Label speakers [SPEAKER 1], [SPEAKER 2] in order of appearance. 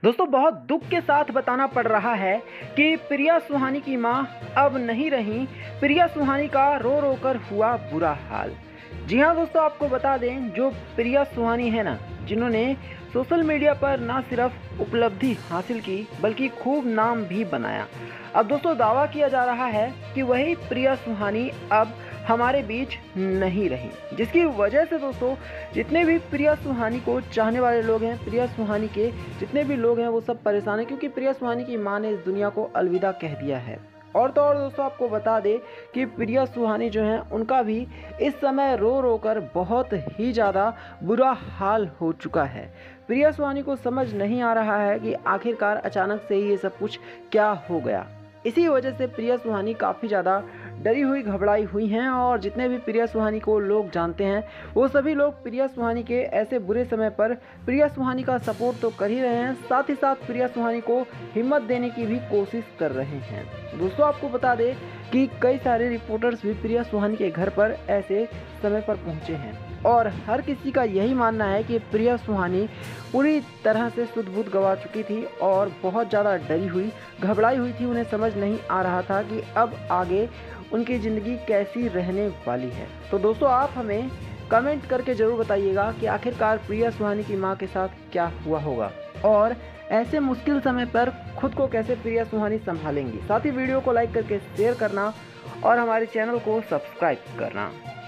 [SPEAKER 1] दोस्तों बहुत दुख के साथ बताना पड़ रहा है कि प्रिया सुहानी की मां अब नहीं रहीं। प्रिया सुहानी का रो रो कर हुआ बुरा हाल। जी हाँ दोस्तों, आपको बता दें, जो प्रिया सुहानी है ना, जिन्होंने सोशल मीडिया पर ना सिर्फ उपलब्धि हासिल की बल्कि खूब नाम भी बनाया। अब दोस्तों दावा किया जा रहा है कि वही प्रिया सुहानी अब हमारे बीच नहीं रही, जिसकी वजह से दोस्तों जितने भी प्रिया सुहानी को चाहने वाले लोग हैं, प्रिया सुहानी के जितने भी लोग हैं, वो सब परेशान हैं, क्योंकि प्रिया सुहानी की मां ने इस दुनिया को अलविदा कह दिया है। और तो और दोस्तों आपको बता दें कि प्रिया सुहानी जो हैं, उनका भी इस समय रो रो कर बहुत ही ज़्यादा बुरा हाल हो चुका है। प्रिया सुहानी को समझ नहीं आ रहा है कि आखिरकार अचानक से ही ये सब कुछ क्या हो गया। इसी वजह से प्रिया सुहानी काफ़ी ज़्यादा डरी हुई, घबराई हुई हैं। और जितने भी प्रिया सुहानी को लोग जानते हैं, वो सभी लोग प्रिया सुहानी के ऐसे बुरे समय पर प्रिया सुहानी का सपोर्ट तो कर ही रहे हैं, साथ ही साथ प्रिया सुहानी को हिम्मत देने की भी कोशिश कर रहे हैं। दोस्तों आपको बता दें कि कई सारे रिपोर्टर्स भी प्रिया सुहानी के घर पर ऐसे समय पर पहुंचे हैं और हर किसी का यही मानना है कि प्रिया सुहानी पूरी तरह से सुध बुध गवा चुकी थी और बहुत ज़्यादा डरी हुई, घबराई हुई थी। उन्हें समझ नहीं आ रहा था कि अब आगे उनकी ज़िंदगी कैसी रहने वाली है। तो दोस्तों आप हमें कमेंट करके ज़रूर बताइएगा कि आखिरकार प्रिया सुहानी की मां के साथ क्या हुआ होगा और ऐसे मुश्किल समय पर खुद को कैसे प्रिया सुहानी संभालेंगी। साथ ही वीडियो को लाइक करके शेयर करना और हमारे चैनल को सब्सक्राइब करना।